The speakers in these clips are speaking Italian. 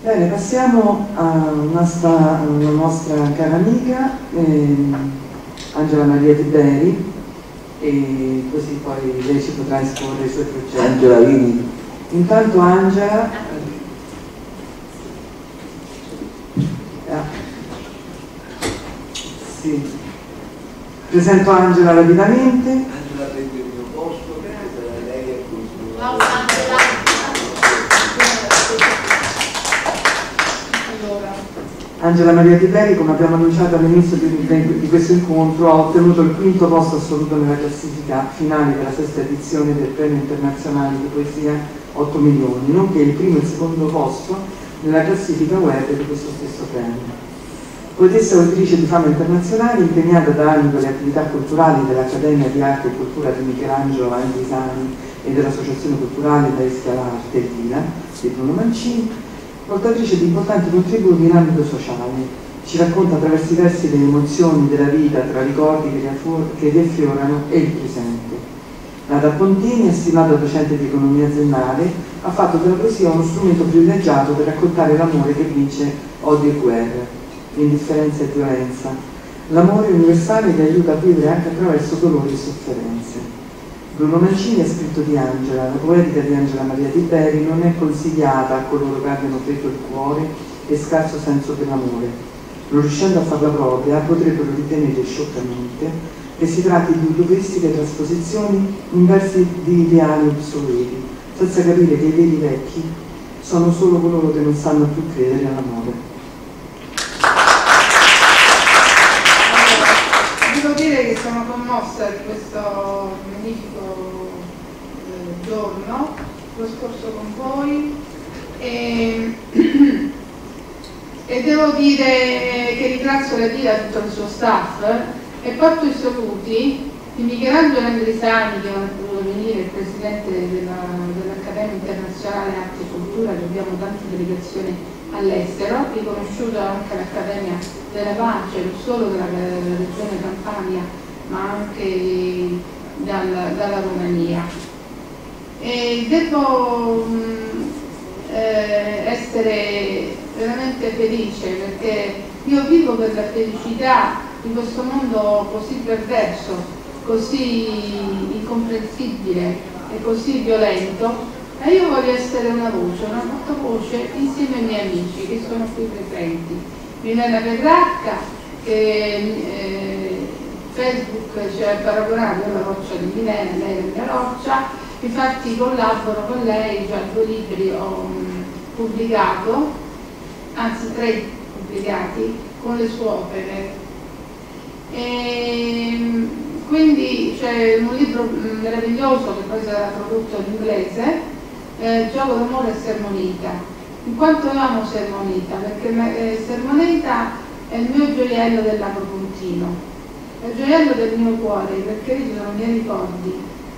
Bene, passiamo a una nostra cara amica, Angela Maria Tiberi, e così poi lei ci potrà esporre i suoi progetti. Angela, vieni. Intanto Angela, sì. Presento Angela rapidamente. Angela prende il mio posto, lei è questo. Ciao Angela. Angela Maria Tiberi, come abbiamo annunciato all'inizio di questo incontro, ha ottenuto il quinto posto assoluto nella classifica finale della sesta edizione del Premio Internazionale di Poesia 8 milioni, nonché il primo e il secondo posto nella classifica web di questo stesso premio. Poetessa e autrice di fama internazionale, impegnata da anni per le attività culturali dell'Accademia di Arte e Cultura di Michelangelo Antesani e dell'Associazione Culturale Maestra l'Arte Vila di Bruno Mancini, portatrice di importanti contributi in ambito sociale. Ci racconta attraverso i versi delle emozioni della vita tra ricordi che riaffiorano e il presente. Nata a Pontini, stimata docente di economia aziendale, ha fatto della poesia uno strumento privilegiato per raccontare l'amore che vince odio e guerra, l'indifferenza e violenza, l'amore universale che aiuta a vivere anche attraverso dolori e sofferenze. Bruno Mancini ha scritto di Angela: la poetica di Angela Maria Tiberi non è consigliata a coloro che abbiano freddo il cuore e scarso senso dell'amore. Non riuscendo a farla propria, potrebbero ritenere scioccamente che si tratti di utopistiche trasposizioni in versi di ideali obsoleti, senza capire che i veri vecchi sono solo coloro che non sanno più credere all'amore. Devo dire che sono commossa di questo magnifico giorno, lo scorso con voi, e devo dire che ringrazio la Vila e tutto il suo staff e porto i saluti di Michelangelo Antesani, che non è potuto venire, il presidente dell'Accademia Internazionale Arte e Cultura, che abbiamo tante delegazioni all'estero, riconosciuto anche l'Accademia della Pace, non solo dalla regione Campania, ma anche dalla Romania. E devo essere veramente felice, perché io vivo per la felicità in questo mondo così perverso, così incomprensibile e così violento, e io voglio essere una portavoce insieme ai miei amici che sono qui presenti. Milena Petrarca, che Facebook ci ha paragonato alla roccia di Milena, lei è la mia roccia, infatti collaboro con lei, già 2 libri ho pubblicato, anzi 3 pubblicati, con le sue opere. E quindi c'è un libro meraviglioso che poi sarà tradotto in inglese, Gioco d'amore e Sermonita. In quanto io amo Sermonita, perché Sermonita è il mio gioiello dell'Agropontino, è il gioiello del mio cuore, perché ci sono i miei ricordi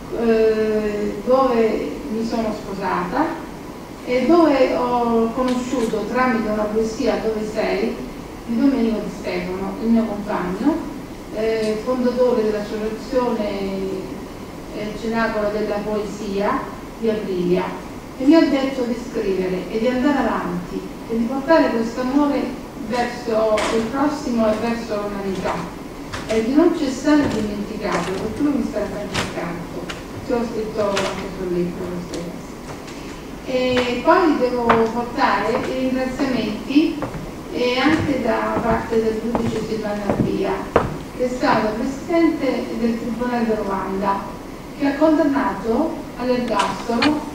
dove mi sono sposata e dove ho conosciuto tramite una poesia, Dove sei, di Domenico Di Stefano, il mio compagno, fondatore dell'associazione Cenacolo della Poesia di Aprilia, e mi ha detto di scrivere e di andare avanti e di portare questo amore verso il prossimo e verso l'umanità e di non cessare di dimenticarlo, perché lui mi starà sempre accanto. Ci ho scritto anche sul libro queste cose. E poi devo portare i ringraziamenti anche da parte del giudice Silvano Arbia, che è stato presidente del Tribunale di Ruanda, che ha condannato all'ergastolo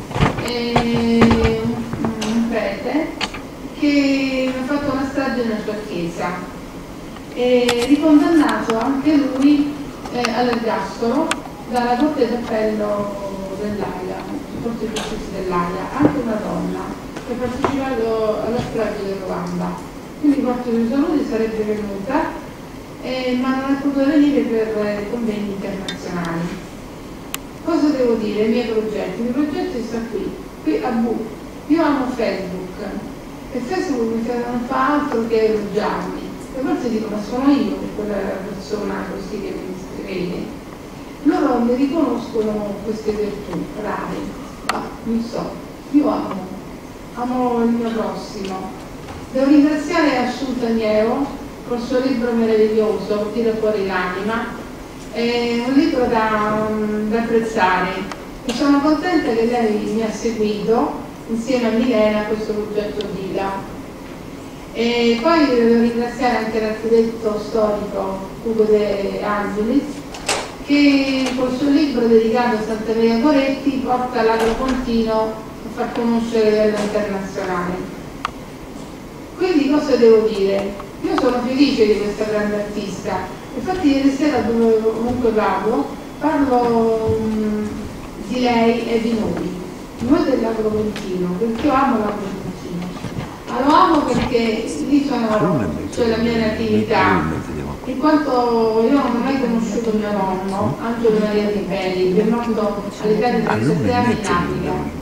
un prete che ha fatto una strage nella sua chiesa, e ricondannato anche lui all'ergastolo dalla Corte d'Appello dell'Aia, Corte di Giustizia dell'Aia, anche una donna che ha partecipato alla strage del Ruanda. Quindi porto i saluti, sarebbe venuta, ma non è potuta venire per convegni internazionali. Cosa devo dire? I miei progetti stanno qui a Bu. Io amo Facebook e Facebook non fa altro che elogiarmi, e forse dicono sono io quella persona così che mi scrive. Loro mi riconoscono queste virtù rare, ma non so, io amo il mio prossimo, Devo ringraziare Assunta Niero col suo libro meraviglioso, Tira fuori l'anima, è un libro da apprezzare e sono contenta che lei mi ha seguito insieme a Milena a questo progetto DILA. E poi devo ringraziare anche l'architetto storico Ugo De Angelis, che col suo libro dedicato a Santa Maria Goretti porta l'Agropontino a far conoscere a livello internazionale. Quindi cosa devo dire? Io sono felice di questa grande artista, infatti ieri sera ovunque vado parlo di lei e di noi dell'Agropontino, perché io amo l'Agropontino. Lo amo perché lì c'è la mia natività, in quanto io non ho mai conosciuto mio nonno, Angelo Maria Di Peli, che è morto all'età di 37 anni in Africa.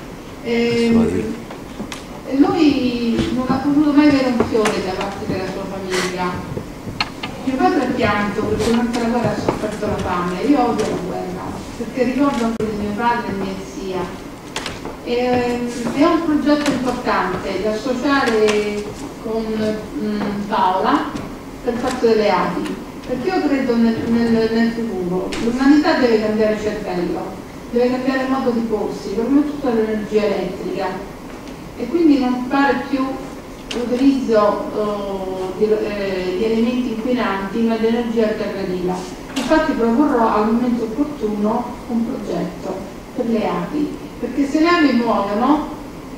E lui non ha potuto mai avere un fiore da parte della sua famiglia. Mio padre ha pianto perché durante la guerra ha sofferto la fame. Io odio la guerra perché ricordo anche di mio padre e mia zia. È un progetto importante da associare con Paola per il fatto delle api, perché io credo nel futuro. L'umanità deve cambiare cervello, deve cambiare modo di porsi, prima di tutto l'energia elettrica, e quindi non fare più l'utilizzo di elementi inquinanti ma di energia alternativa. Infatti proporrò al momento opportuno un progetto per le api, perché se le api muoiono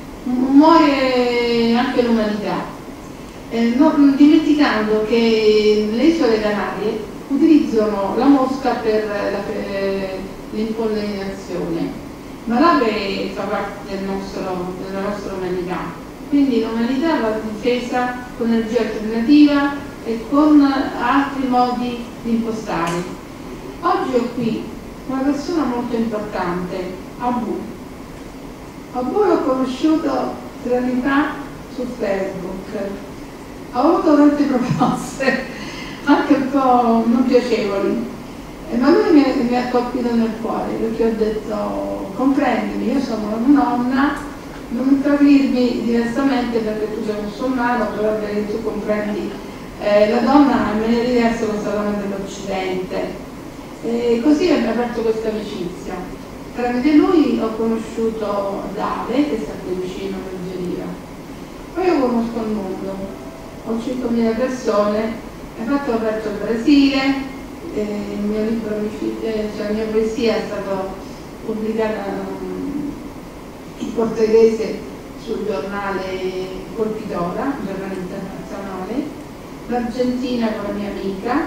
muore anche l'umanità, dimenticando che le isole Canarie utilizzano la mosca per l'impollinazione, ma l'ape fa parte della nostra umanità, quindi l'umanità va difesa con energia alternativa e con altri modi di impostare. Oggi ho qui una persona molto importante, Abu. Abu l'ho conosciuto 3 anni fa su Facebook, ho avuto tante proposte, anche un po' non piacevoli. Ma lui mi ha colpito nel cuore, perché ho detto: comprendimi, io sono una nonna, non capirmi diversamente perché tu sei musulmano, però perché tu comprendi la donna in maniera diversa da questa donna dell'Occidente. E così abbiamo aperto questa amicizia. Tramite lui ho conosciuto Dave, che sta qui vicino per Geriva. Poi io conosco il mondo, ho 5.000 persone, infatti ho aperto il Brasile. Il mio libro, cioè la mia poesia è stata pubblicata in portoghese sul giornale Colpidora, un giornale internazionale. L'Argentina con la mia amica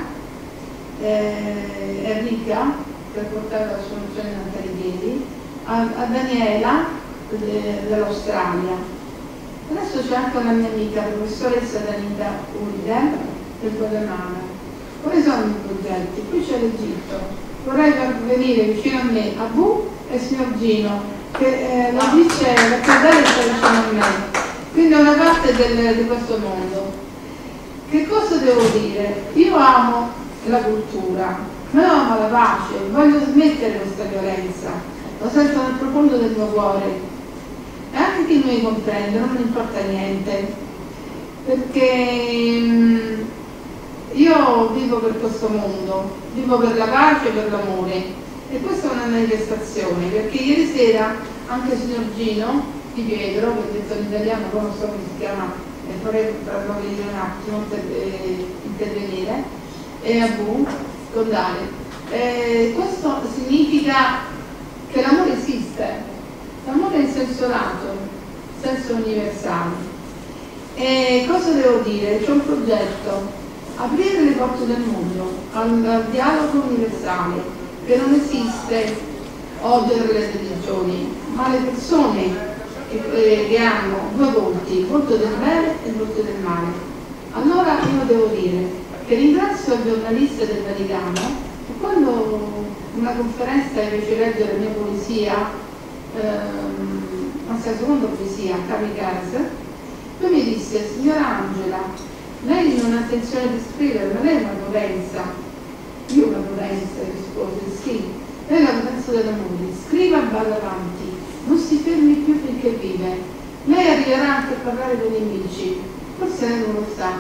Enrica, per portare la sua nozione natalieri, a Daniela dell'Australia. Adesso c'è anche una mia amica, professoressa Danita Ulder del Guatemala. Quali sono i progetti? Qui c'è l'Egitto, vorrei far venire vicino a me Abu e il signor Gino, che lo dice la Cardale sta vicino a me, quindi è una parte di questo mondo. Che cosa devo dire? Io amo la cultura, ma io amo la pace, voglio smettere questa violenza, lo sento nel profondo del mio cuore, e anche chi non mi comprende, non mi importa niente, perché io vivo per questo mondo, vivo per la pace e per l'amore, e questa è una manifestazione, perché ieri sera anche il signor Gino Di Pietro, che ho detto in italiano, poi non so come si chiama, e vorrei farlo vedere un attimo intervenire, e Abu Condale. Questo significa che l'amore esiste, l'amore in senso lato, in senso universale. E cosa devo dire? C'è un progetto: aprire le porte del mondo al dialogo universale, che non esiste odio alle religioni, ma le persone che hanno 2 volti, il volto del bene e il volto del male. Allora io devo dire che ringrazio il giornalista del Vaticano, che quando una conferenza fece leggere la mia poesia, anzi la seconda poesia, Kamikaze, lui mi disse: signora Angela, lei non ha intenzione di scrivere, ma lei è una potenza. Io una potenza, rispose, sì, lei è la potenza dell'amore, scriva e vada avanti, non si fermi più finché vive. Lei arriverà anche a parlare con i nemici, forse non lo sa.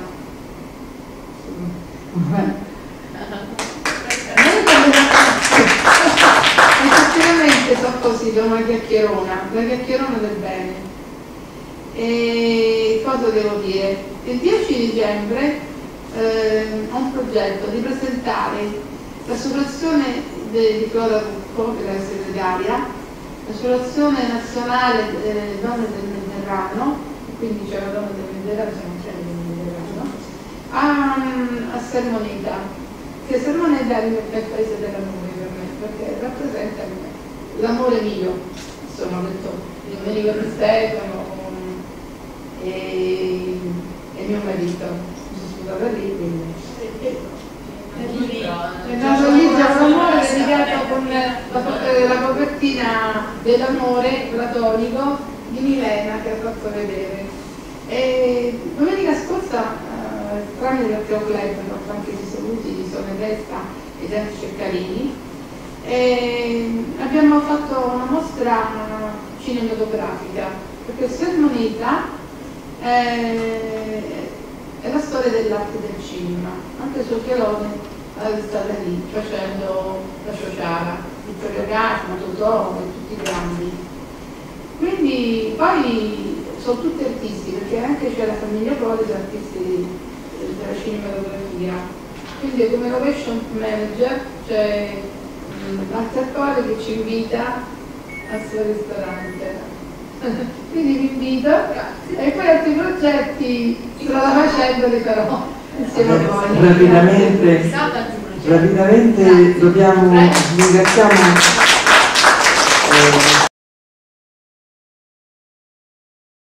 Effettivamente so così, sono una chiacchierona, la chiacchierona del bene. E cosa devo dire? Il 10 dicembre ho un progetto di presentare l'associazione di Flora Rucco, che è la segretaria, l'associazione nazionale delle donne del Mediterraneo, quindi c'è la donna del Mediterraneo, c'è un cielo del Mediterraneo, a Sermoneta, che Sermoneta è il paese dell'amore per me, perché rappresenta l'amore mio, insomma, ho detto Domenico Di Stefano e mio marito, mi sono scusata lì, quindi è nato lì già un amore dedicato con la copertina dell'amore platonico di Milena che ha fatto vedere. E domenica scorsa, tramite il Matteo Club, ho fatto anche i saluti di Sole Testa e Gianni Ceccarini, abbiamo fatto una mostra cinematografica, perché Sermoneta è la storia dell'arte del cinema. Anche Socchialone è stata lì facendo la Ciociara, Vittorio Gassman, Totò e tutti i grandi. Quindi poi sono tutti artisti, perché anche c'è la famiglia Poli, sono artisti della cinematografia. Quindi come location manager c'è l'attore che ci invita al suo ristorante. Quindi vi invito e poi altri progetti strada facendo li farò insieme a voi. Rapidamente dobbiamo ringraziamo